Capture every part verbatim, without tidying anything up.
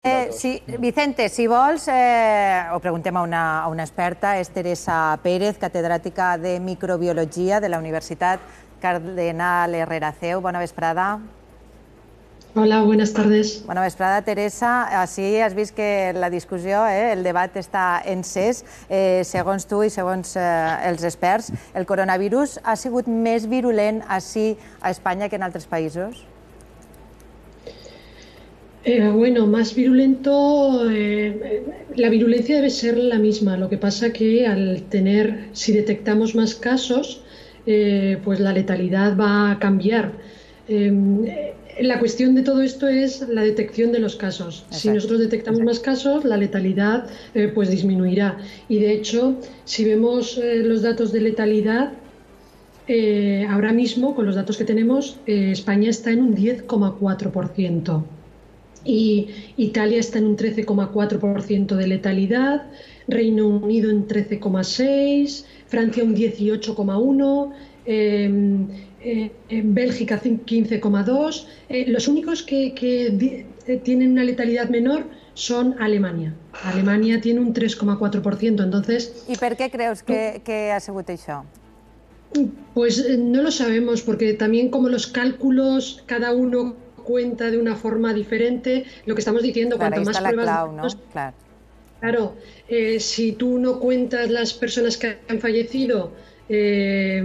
Eh, sí, Vicente, si vols, eh, ho preguntem a una, a una experta, és Teresa Pérez, catedràtica de microbiologia de la Universitat Cardenal Herrera Seu. Bona vesprada. Hola, buenas tardes. Bona vesprada, Teresa. Així has vist que la discussió, eh, el debat està encès. Eh, segons tu i segons eh, els experts, el coronavirus ha sigut més virulent així a Espanya que en altres països? Eh, bueno, más virulento, eh, la virulencia debe ser la misma. Lo que pasa que al tener, si detectamos más casos, eh, pues la letalidad va a cambiar. Eh, la cuestión de todo esto es la detección de los casos. Exacto. Si nosotros detectamos Exacto. más casos, la letalidad eh, pues disminuirá. Y de hecho, si vemos eh, los datos de letalidad, eh, ahora mismo, con los datos que tenemos, eh, España está en un diez coma cuatro por ciento. Y Italia está en un trece coma cuatro por ciento de letalidad, Reino Unido en trece coma seis por ciento, Francia un dieciocho coma uno por ciento, eh, eh, Bélgica quince coma dos por ciento. Eh, los únicos que, que eh, tienen una letalidad menor son Alemania. Alemania tiene un tres coma cuatro por ciento. Entonces, ¿y por qué crees que, que ha sigut això? Pues eh, no lo sabemos, porque también como los cálculos, cada uno cuenta de una forma diferente. Lo que estamos diciendo, claro, cuanto más la pruebas... clau, ¿no? Claro, claro eh, si tú no cuentas las personas que han fallecido eh,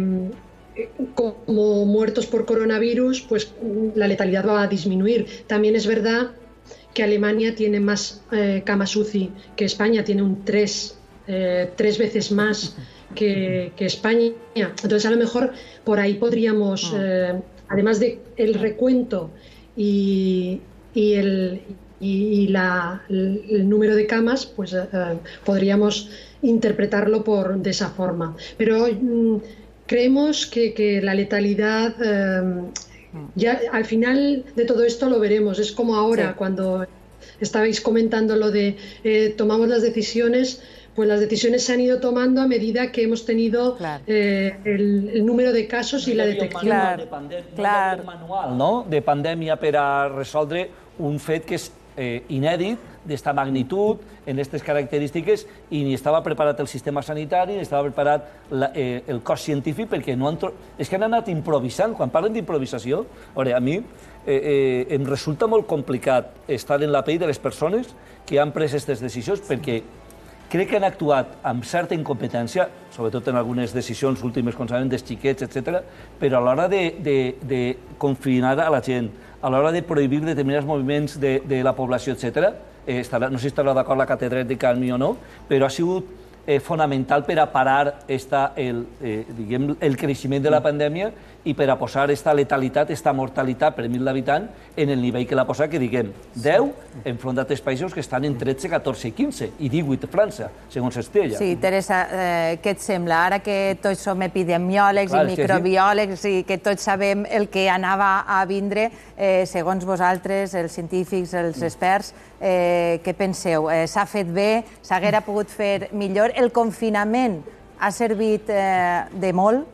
como muertos por coronavirus, pues la letalidad va a disminuir. También es verdad que Alemania tiene más eh, camas U C I que España, tiene un tres, eh, tres veces más que, que España. Entonces, a lo mejor por ahí podríamos, eh, además de el recuento y, y, el, y, y la, el, el número de camas, pues eh, podríamos interpretarlo por, de esa forma. Pero mm, creemos que, que la letalidad, eh, ya al final de todo esto lo veremos. Es como ahora, sí. Cuando estabais comentando lo de eh, tomamos las decisiones, pues las decisiones se han ido tomando a medida que hemos tenido claro. eh, el, el número de casos no i la detecció. Claro, de no hi havia un manual no? de pandèmia per a resoldre un fet que és eh, inèdit, d'esta magnitud, en aquestes característiques, i ni estava preparat el sistema sanitari, ni estava preparat la, eh, el cos científic, perquè no han és que han anat improvisant. Quan parlen d'improvisació, a mi eh, eh, em resulta molt complicat estar en la pell de les persones que han pres aquestes decisions, perquè crec que han actuat amb certa incompetència, sobretot en algunes decisions últimes, com sabem, dels xiquets, etcètera, però a l'hora de, de, de confinar a la gent, a l'hora de prohibir determinats moviments de, de la població, etcètera, eh, no sé si estarà d'acord la catedràtica amb mi o no, però ha sigut eh, fonamental per a parar esta, el, eh, diguem, el creixement de la pandèmia i per a posar aquesta letalitat, aquesta mortalitat per mil d'habitants en el nivell que l'ha posat, que diguem, deu enfront d'altres països que estan en tretze, catorze i quinze, i divuit a França, segons Estella. Sí, Teresa, eh, què et sembla? Ara que tots som epidemiòlegs Clar, i microbiòlegs i que tots sabem el que anava a vindre, eh, segons vosaltres, els científics, els experts, eh, què penseu? Eh, S'ha fet bé? S'haguera pogut fer millor? El confinament ha servit eh, de molt?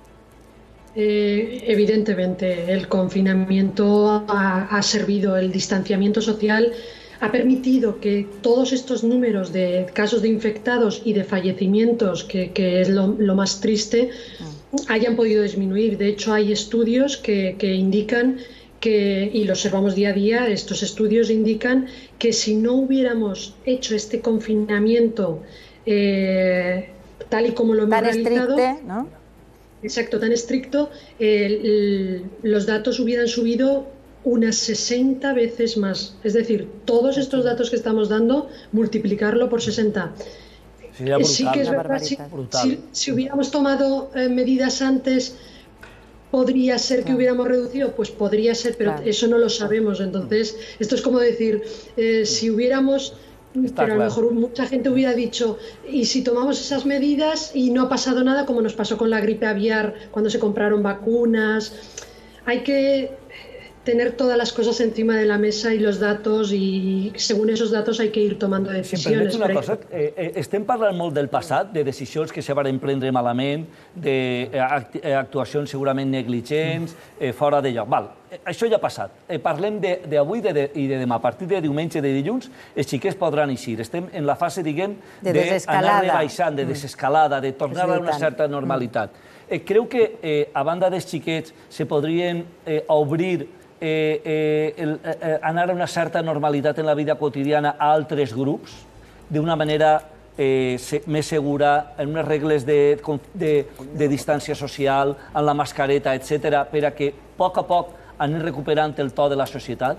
Eh, evidentemente, el confinamiento ha, ha servido, el distanciamiento social ha permitido que todos estos números de casos de infectados y de fallecimientos, que, que es lo, lo más triste, hayan podido disminuir. De hecho, hay estudios que, que indican que, y lo observamos día a día, estos estudios indican que si no hubiéramos hecho este confinamiento eh, tal y como lo hemos Tan realizado... estricte, ¿no? Exacto, tan estricto, eh, el, los datos hubieran subido unas sesenta veces más. Es decir, todos estos datos que estamos dando, multiplicarlo por sesenta. Sería brutal, sí que es verdad, si, si, si hubiéramos tomado eh, medidas antes, ¿podría ser que hubiéramos reducido? Pues podría ser, pero claro. Eso no lo sabemos. Entonces, esto es como decir, eh, si hubiéramos... Está pero a lo claro. mejor mucha gente hubiera dicho, y si tomamos esas medidas y no ha pasado nada, como nos pasó con la gripe aviar cuando se compraron vacunas. Hay que tener todas las cosas encima de la mesa i els datos, i según esos datos hay que ir tomando decisiones. Si em permets una cosa, eh, estem parlant molt del passat, de decisions que se van prendre malament, d'actuacions segurament negligents, eh, fora de lloc. Val, això ja ha passat. Eh, parlem d'avui de, de, i de demà. A partir de diumenge, de dilluns, els xiquets podran eixir. Estem en la fase, diguem, d'anar rebaixant, de desescalada, de tornar a una certa normalitat. Eh, creu que, eh, a banda dels xiquets, se podrien eh, obrir Eh, eh, el, eh, anar a una certa normalitat en la vida quotidiana a altres grups, d'una manera eh, se, més segura, en unes regles de, de, de distància social, amb la mascareta, etcètera, per a que a poc a poc anem recuperant el to de la societat?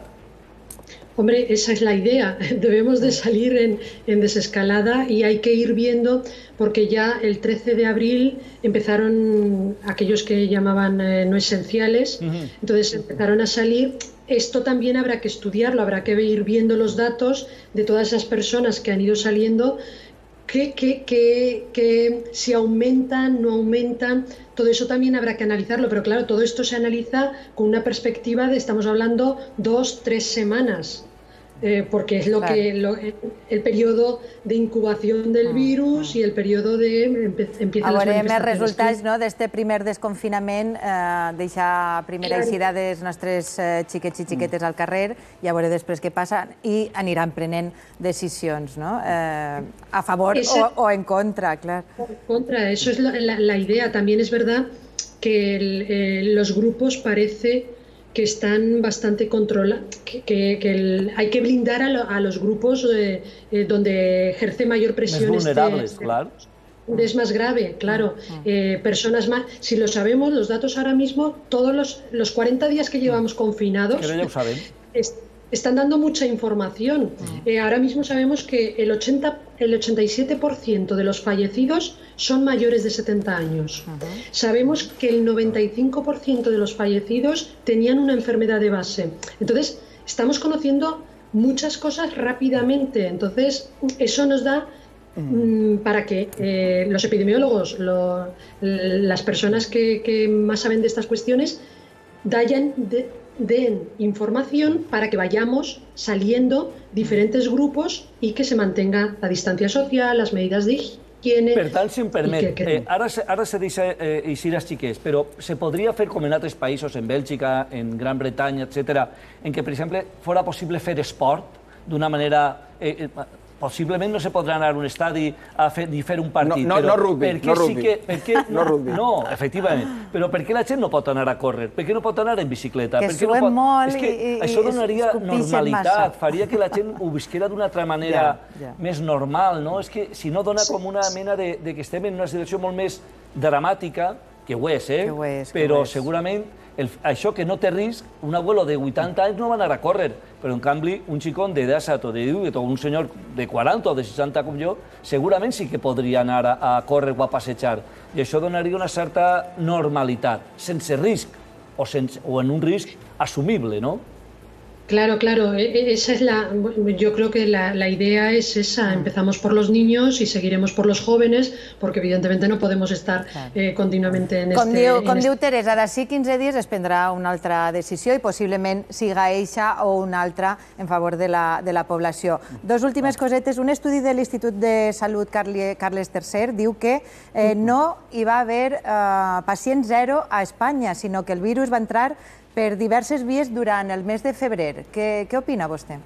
Hombre, esa es la idea. Debemos de salir en, en desescalada y hay que ir viendo, porque ya el trece de abril empezaron aquellos que llamaban eh, no esenciales, uh-huh. Entonces empezaron a salir. Esto también habrá que estudiarlo, habrá que ir viendo los datos de todas esas personas que han ido saliendo, que, que, que, que si aumentan, no aumentan. Todo eso también habrá que analizarlo, pero claro, todo esto se analiza con una perspectiva de, estamos hablando, dos, tres semanas. Eh, porque es lo claro. que lo, el periodo de incubación del virus mm. i el periodo de empe, empiezan les manifestacions. Més resultats no, d'aquest primer desconfinament, eh, deixar primera claro. eixida dels nostres eh, xiquets i xiquetes mm. al carrer, i a veure després què passa, i aniran prenent decisions, no? Eh, a favor Ese, o, o en contra, clar. En contra, eso es la, la, la idea. También es verdad que el, eh, los grupos parece que están bastante controlados, que, que, que el, hay que blindar a, lo, a los grupos eh, eh, donde ejerce mayor presión. Más vulnerables, este, claro. Es más grave, claro. Eh, personas más, si lo sabemos, los datos ahora mismo, todos los, los cuarenta días que llevamos confinados, ya lo saben. Es, están dando mucha información. Eh, ahora mismo sabemos que el, ochenta, el ochenta y siete por ciento de los fallecidos son mayores de setenta años. Uh-huh. Sabemos que el noventa y cinco por ciento de los fallecidos tenían una enfermedad de base. Entonces, estamos conociendo muchas cosas rápidamente. Entonces, eso nos da uh-huh. para que eh, los epidemiólogos, lo, las personas que, que más saben de estas cuestiones, dayan de, den información para que vayamos saliendo diferentes grupos y que se mantenga la distancia social, las medidas de higiene... Per tant, si em permet, que, que... Eh, ara, ara se deixa eh, eixir els xiquets, però se podria fer com en altres països, en Bèlgica, en Gran Bretanya, etcètera, en què, per exemple, fora possible fer esport d'una manera... Eh, eh, possiblement no se podrà anar a un estadi a fer, ni fer un partit, no, no, però no rugby, per què no sí rugby. que... Per què, no, no rugby. No, efectivament. Però per què la gent no pot anar a córrer? Per què no pot anar en bicicleta? Que per què no pot... molt És que i, i això donaria normalitat, massa. faria que la gent ho visquera d'una altra manera ja, ja. més normal, no? És que si no dona com una mena de, de que estem en una situació molt més dramàtica, que ho és, eh? Que ho és, que però ho és. segurament el, això que no té risc, un abuelo de vuitanta anys no va anar a córrer, però en canvi un xicón de disset o de divuit o un senyor de quaranta o de seixanta com jo, segurament sí que podria anar a, a córrer o a passejar. I això donaria una certa normalitat, sense risc o, sense, o en un risc assumible, no? Claro, claro, esa es la, yo creo que la, la idea es esa, empezamos por los niños y seguiremos por los jóvenes, porque evidentemente no podemos estar eh, continuamente en com este... Diu, en com este... diu Teresa, d'ací quinze dies es prendrà una altra decisió i possiblement siga eixa o una altra en favor de la, de la població. Dos últimes cosetes. Un estudi de l'Institut de Salut Carles tercer diu que eh, no hi va haver eh, pacient zero a Espanya, sinó que el virus va entrar per diverses vies durant el mes de febrer. ¿Qué, qué opina usted?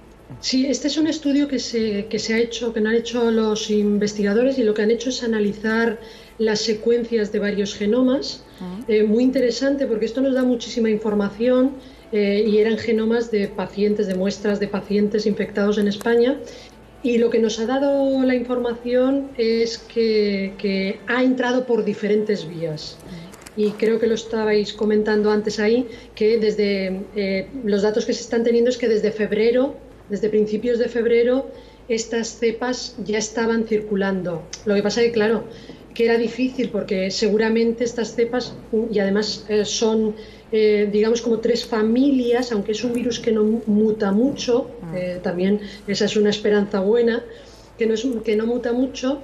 Sí, este es un estudio que se, que se ha hecho, que han hecho los investigadores, y lo que han hecho es analizar las secuencias de varios genomas. Uh-huh. eh, muy interesante, porque esto nos da muchísima información, eh, y eran genomas de pacientes, de muestras de pacientes infectados en España. Y lo que nos ha dado la información es que, que ha entrado por diferentes vías. Y creo que lo estabais comentando antes ahí, que desde eh, los datos que se están teniendo es que desde febrero, desde principios de febrero, estas cepas ya estaban circulando. Lo que pasa es que, claro, que era difícil porque seguramente estas cepas, y además eh, son, eh, digamos, como tres familias, aunque es un virus que no muta mucho, eh, también esa es una esperanza buena, que no, es, que no muta mucho.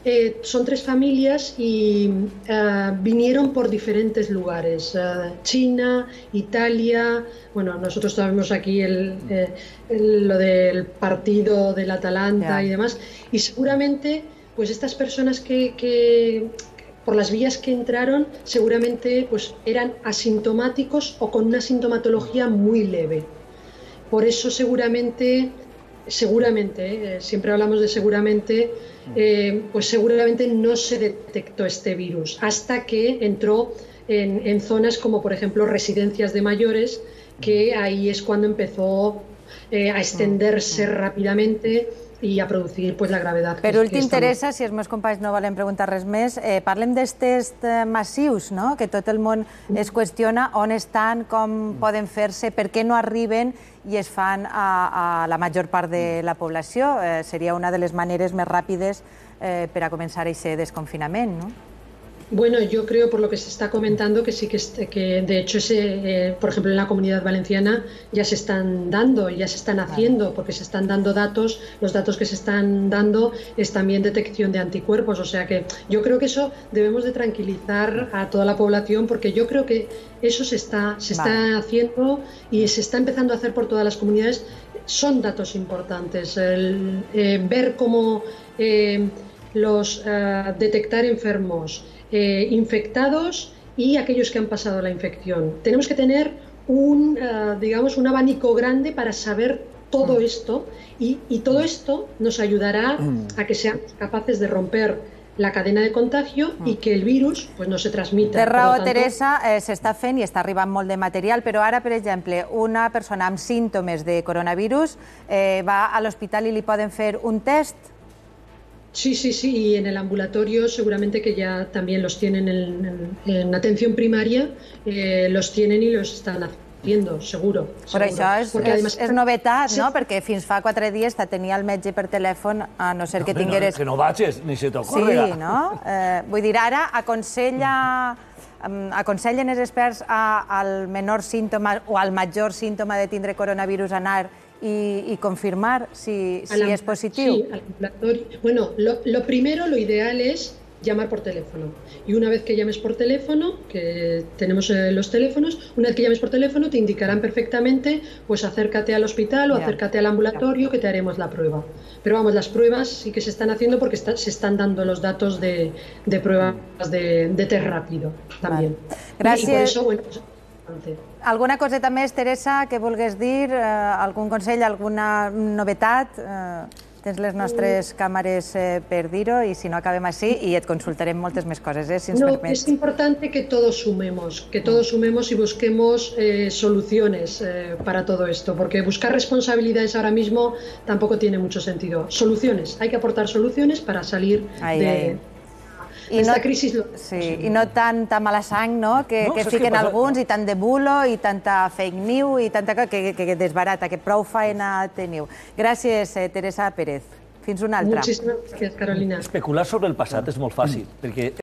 eh, son tres familias y eh, vinieron por diferentes lugares. Eh, China, Italia, bueno, nosotros sabemos aquí el, eh, el, lo del partido del Atalanta yeah. y demás. Y seguramente, pues estas personas que, que por las vías que entraron, seguramente pues eran asintomáticos o con una sintomatología muy leve. Por eso seguramente, seguramente, eh, siempre hablamos de seguramente, eh, pues seguramente no se detectó este virus hasta que entró en, en zonas como por ejemplo residencias de mayores, que ahí es cuando empezó eh, a extenderse rápidamente i a producir pues, la gravetat. Per últim, Teresa, si els meus companys no volen preguntar res més, eh, parlem dels tests massius, no? Que tot el món es qüestiona on estan, com poden fer-se, per què no arriben i es fan a, a la major part de la població. Eh, seria una de les maneres més ràpides eh, per a començar aquest desconfinament, no? Bueno, yo creo, por lo que se está comentando, que sí que, que de hecho, ese, eh, por ejemplo, en la Comunidad Valenciana ya se están dando, ya se están haciendo, porque se están dando datos, los datos que se están dando es también detección de anticuerpos, o sea que yo creo que eso debemos de tranquilizar a toda la población, porque yo creo que eso se está, se está vale. haciendo y se está empezando a hacer por todas las comunidades. Son datos importantes, el, eh, ver cómo eh, los uh, detectar enfermos, Eh, infectados y aquellos que han pasado la infección. Tenemos que tener un, uh, digamos, un abanico grande para saber todo esto y, y todo esto nos ayudará a que seamos capaces de romper la cadena de contagio i que el virus pues, no se transmita. Té raó, Teresa, eh, s'està fent i està arribant molt de material, però ara, per exemple, una persona amb símptomes de coronavirus eh, va a l'hospital i li poden fer un test. Sí, sí, sí, y en el ambulatorio seguramente que ya también los tienen en, en, en atención primaria, eh, los tienen i los estan haciendo, seguro. Però seguro. això és, Porque, és, además, és novetat, sí. no? Perquè fins fa quatre dies te tenia el metge per telèfon, a no ser que no, tingueres... No, que no vagis, ni se t'ocorre. Sí, no? Eh, vull dir, ara aconsella... aconsellen els experts a, al menor símptoma o al major símptoma de tindre coronavirus anar y, y confirmar si, si es positivo? Sí, al ambulatorio. Bueno, lo, lo primero, lo ideal es llamar por teléfono. Y una vez que llames por teléfono, que tenemos eh, los teléfonos, una vez que llames por teléfono te indicarán perfectamente, pues acércate al hospital o yeah. acércate al ambulatorio que te haremos la prueba. Pero vamos, las pruebas sí que se están haciendo porque está, se están dando los datos de, de pruebas de, de test rápido también. Vale. Gràcies. Y por eso, bueno, pues, alguna coseta més, Teresa, que vulgues dir? Eh, algun consell, alguna novetat? Eh, tens les nostres càmeres eh, per dir-ho i si no acabem així i et consultarem moltes més coses, eh, si ens no, permets. Es importante que todos sumemos, que todos sumemos y busquemos eh, soluciones eh, para todo esto, porque buscar responsabilidades ahora mismo tampoco tiene mucho sentido. Soluciones, hay que aportar soluciones para salir ahí, de... Ahí. I no, crisis lo... sí, i no tanta mala sang, no?, que, no, que fiquen que alguns, no? I tant de bulo, i tanta fake news, i tanta cosa que, que desbarata, que prou faena teniu. Gràcies, eh, Teresa Pérez. Fins una altra. Moltíssimes gràcies, Carolina. Especular sobre el passat és molt fàcil, perquè